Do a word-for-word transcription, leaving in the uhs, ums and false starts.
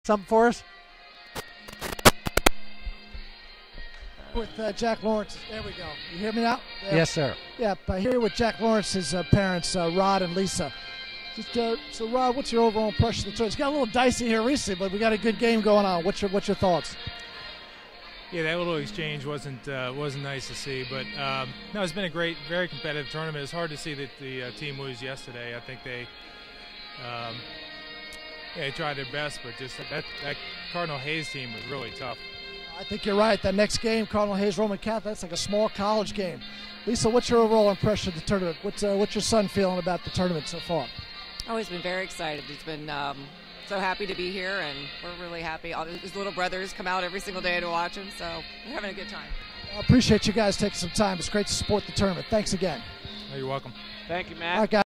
Something for us? With uh, Jack Lawrence. There we go. You hear me now? There. Yes, sir. Yeah, uh, here with Jack Lawrence's uh, parents, uh, Rod and Lisa. Just, uh, so, Rod, what's your overall impression of the tournament? It's got a little dicey here recently, but we got a good game going on. What's your What's your thoughts? Yeah, that little exchange wasn't uh, wasn't nice to see, but um, no, it's been a great, very competitive tournament. It's hard to see that the uh, team lose yesterday. I think they, um, yeah, they tried their best, but just that that Cardinal Hayes team was really tough. I think you're right. That next game, Cardinal Hayes Roman Catholic, that's like a small college game. Lisa, what's your overall impression of the tournament? What's uh, what's your son feeling about the tournament so far? Oh, he's been very excited. He's been um, so happy to be here, and we're really happy. All his little brothers come out every single day to watch him, so we're having a good time. I appreciate you guys taking some time. It's great to support the tournament. Thanks again. Oh, you're welcome. Thank you, Matt. All right, guys.